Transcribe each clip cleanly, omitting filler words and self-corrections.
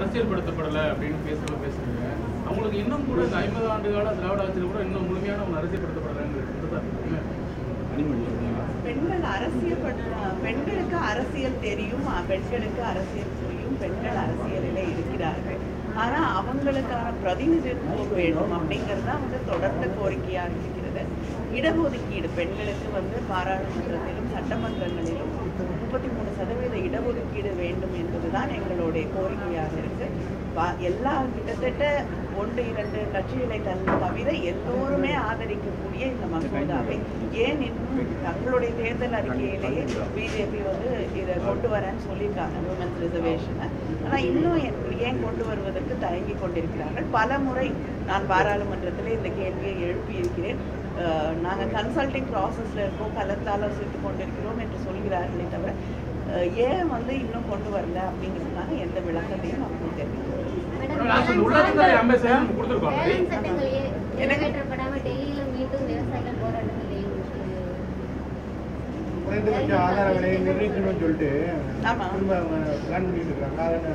அரசியல்படுத்தப்படலை அப்படின்னு பேசுறீங்க. அவங்களுக்கு இன்னும் கூட இந்த 50 ஆண்டு கால திராவிட ஆட்சியில் கூட இன்னும் முழுமையான அவங்க அரசியல்படுத்தப்படலைங்கிறது பெண்களுக்கு அரசியல் தெரியும், பெண்களுக்கு அரசியல் புரியும், பெண்கள் அரசியலிலே இருக்கிறார்கள். ஆனா அவங்களுக்கான பிரதிநிதித்துவம் வேணும் அப்படிங்கிறது தான் தொடர்ந்த கோரிக்கையாக இருக்கிறது. இடஒதுக்கீடு பெண்களுக்கு பாராளுமன்றத்திலும் சட்டமன்றங்களிலும் 33% இடஒதுக்கீடு வேண்டும் என்பதுதான் எங்களுடைய கோரிக்கையாக இருக்கு. கிட்டத்தட்ட 1-2 கட்சிகளை தவிர எல்லோருமே ஆதரிக்கக்கூடிய இந்த மசோதாவை ஏன் இன்னும் தங்களுடைய தேர்தல் அறிக்கையிலேயே பிஜேபி இதை கொண்டு வரேன்னு சொல்லியிருக்காங்க விமன்ஸ் ரிசர்வேஷனை. ஆனால் இன்னும் ஏன் கொண்டு வருவதற்கு தயங்கி கொண்டிருக்கிறார்கள். பல முறை நான் பாராளுமன்றத்திலே இந்த கேள்வியை எழுப்பியிருக்கிறேன். நாங்கள் கன்சல்டிங் ப்ராசஸில் இருக்கோம், கலந்தாலோசித்து கொண்டிருக்கிறோம் என்று சொல்கிறார்களே தவிர ஏன் இன்னும் கொண்டு வரல அப்படிங்கிறதுக்காக எந்த விளக்கத்தையும் அவங்க தெரிவிக்கிறோம். ஆதார விலையை நிர்ணயிக்கணும்னு சொல்லிட்டு பிளான் பண்ணிட்டு இருக்காங்க.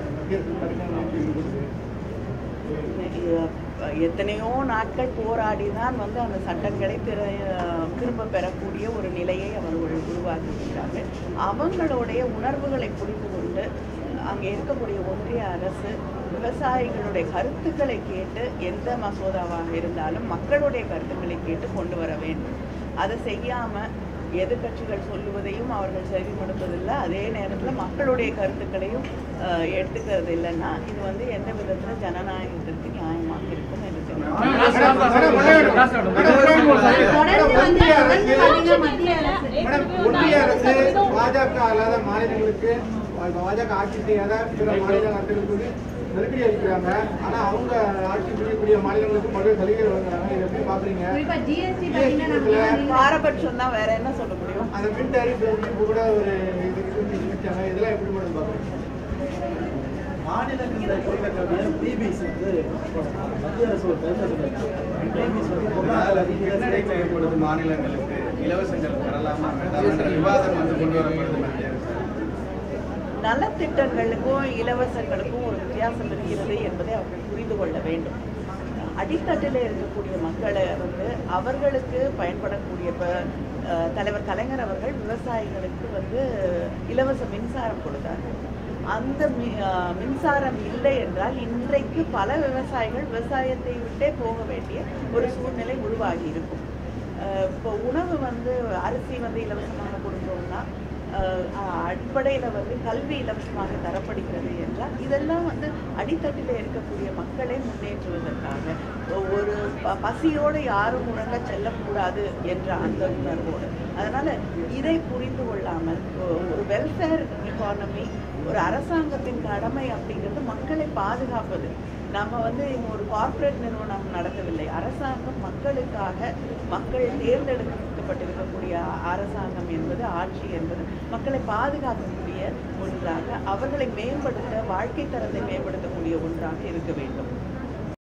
எத்தனையோ நாட்கள் போராடி தான் அந்த சட்டங்களை திரும்ப பெறக்கூடிய ஒரு நிலையை அவர்கள் உருவாக்குகிறார்கள். அவங்களுடைய உணர்வுகளை புரிந்து கொண்டு அங்கே இருக்கக்கூடிய ஒன்றிய அரசு விவசாயிகளுடைய கருத்துக்களை கேட்டு எந்த மசோதாவாக இருந்தாலும் மக்களுடைய கருத்துக்களை கேட்டு கொண்டு வர வேண்டும். அதை செய்யாமல் எதிர்கட்சிகள் சொல்லுவதையும் அவர்கள் செவிமடுப்பதில்லை, அதே நேரத்தில் மக்களுடைய கருத்துக்களையும் எடுத்துக்கிறது இல்லைன்னா இது எந்த விதத்தில் ஜனநாயகத்திற்கு நியாயமாக இருக்கும் என்று ஒன்றிய அரசு பாஜக அல்லாத மாநிலங்களுக்கு பாஜக ஆட்சி செய்யாத பிற மாநில அரசுகளுக்கு நெருக்கடி அளிக்கிறாங்க. ஆனா அவங்க ஆட்சி புரியக்கூடிய மாநிலங்களுக்கு பல்வேறு சலுகைகள் வழங்குறாங்க. இதை எப்படி பாக்குறீங்க? பாரபட்சம் தான், வேற என்ன சொல்ல முடியும்? அந்த மின் டாரிஃப் கூட ஒரு வச்சாங்க. இதெல்லாம் எப்படி மேடம் பாக்குறீங்க? மாநிலங்களில் கொடுக்கக்கூடிய பிபிஸ் மத்திய அரசு ஒரு செய்யப்படுது. மாநிலங்களுக்கு இலவசங்கள் பெறலாமா விவாதம் கொண்டு வரப்படுது. மத்திய அரசு நலத்திட்டங்களுக்கும் இலவசங்களுக்கும் ஒரு வித்தியாசம் இருக்கிறது என்பதை அவர்கள் புரிந்து கொள்ள வேண்டும். அடித்தட்டில் இருக்கக்கூடிய மக்களை அவர்களுக்கு பயன்படக்கூடிய தலைவர் கலைஞர் அவர்கள் விவசாயிகளுக்கு இலவச மின்சாரம் கொடுத்தார்கள். அந்த மின்சாரம் இல்லை என்றால் இன்றைக்கு பல விவசாயிகள் விவசாயத்தை விட்டே போக வேண்டிய ஒரு சூழ்நிலை உருவாகி இருக்கும். இப்போ உணவு அரிசி இலவசமாக கொடுத்தோம்னா அடிப்படையில் கல்வி இலவசமாக தரப்படுகிறது என்றால் இதெல்லாம் அடித்தட்டில் இருக்கக்கூடிய மக்களை முன்னேற்றுவதற்காக ஒரு பசியோடு யாரும் உறங்க செல்லக்கூடாது என்ற அந்த உணர்வோடு. அதனால் இதை புரிந்து கொள்ளாமல் ஒரு வெல்ஃபேர் எக்கானமி ஒரு அரசாங்கத்தின் கடமை அப்படிங்கிறது மக்களை பாதுகாப்பது. நம்ம ஒரு கார்ப்பரேட் நிறுவனம் நடத்தவில்லை. அரசாங்கம் மக்களுக்காக, மக்கள் தேர்ந்தெடுக்கப்பட்டிருக்கக்கூடிய அரசாங்கம் என்பது, ஆட்சி என்பது மக்களை பாதுகாக்கக்கூடிய ஒன்றாக, அவர்களை மேம்படுத்த, வாழ்க்கை தரத்தை மேம்படுத்தக்கூடிய ஒன்றாக இருக்க வேண்டும்.